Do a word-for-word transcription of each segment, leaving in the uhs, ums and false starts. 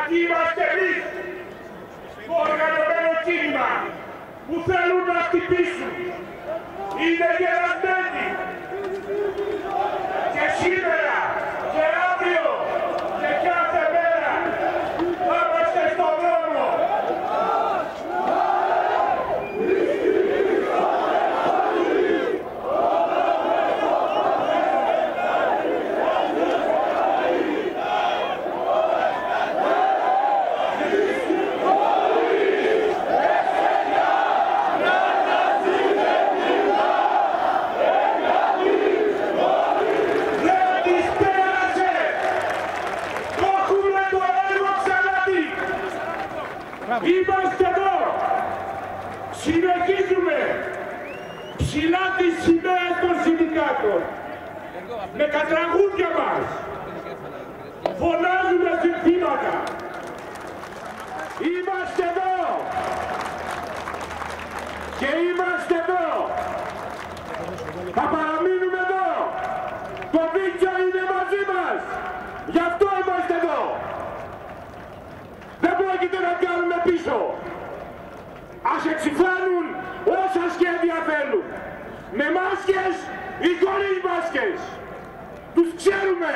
Γιατί είμαστε εμείς το οργανωμένο κίνημα που θέλουν να χτυπήσουν. Είναι γερασμένοι. Και σήμερα και αύριο και κάθε μέρα θα είμαστε στον δρόμο. Είμαστε εδώ, συνεχίζουμε ψηλά τις σημαίες των συνδικάτων, με τα τραγούδια μας, φωνάζουμε συνθήματα. Είμαστε εδώ και είμαστε εδώ, θα παραμείνουμε εδώ, το δίκαιο είναι μαζί μας, γι' αυτό είμαστε εδώ. Δεν πρόκειται να κάνουμε πίσω. Ας εξυφάνουν όσα σχέδια θέλουν. Με μάσκες ή χωρίς μάσκες. Τους ξέρουμε.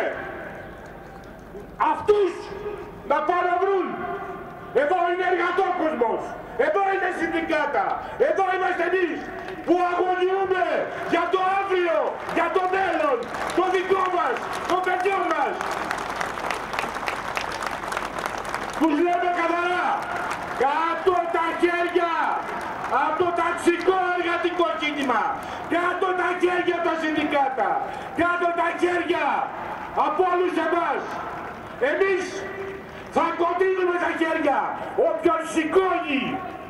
Αυτούς να παραβρούν. Εδώ είναι εργατόκοσμος. Εδώ είναι συνδικάτα. Εδώ είμαστε εμείς που αγωνιούμε για το αύριο, για το μέλλον, το δικό μας, το παιδιό μας. Τους λέμε καθαρά, κάτω τα χέρια από το ταξικό εργατικό κίνημα, κάτω τα χέρια από τα συνδικάτα, κάτω τα χέρια από όλους εμάς. Εμείς θα κοντίνουμε τα χέρια, όποιον σηκώνει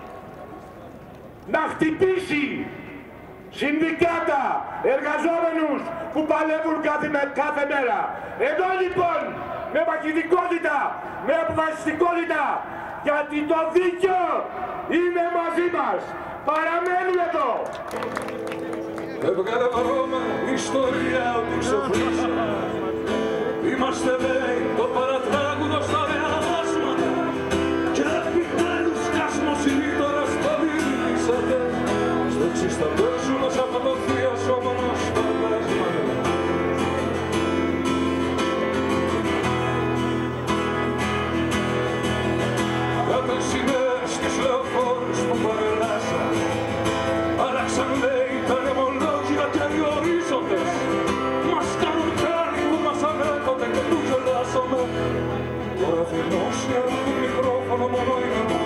να χτυπήσει συνδικάτα, εργαζόμενους που παλεύουν κάθε, κάθε μέρα. Εδώ λοιπόν, με μαχητικότητα, με αποφασιστικότητα, γιατί το δίκαιο είναι μαζί μας. Παραμένουμε εδώ. Έβγαλε παρόμα ιστορία του ξεφρήσα. Είμαστε λέει το παρατράγουδο στα ρεαλάσματα και επιτέλους κασμοσυρίτορας το δίνησατε. Στο εξής θα παίζουμε σαν φωτοθεία σώμανος φαντάσματα. Κάθε σημαίες στις λεωφόρους που παρελάσαν άλλαξαν λέει τα νεμολόγια και οι ορίζοντες. Μας κάνουν χάρη που μας ανέχονται και τους γελάσαμε. Τώρα φαινός και άλλο το μικρόφωνο μόνο είναι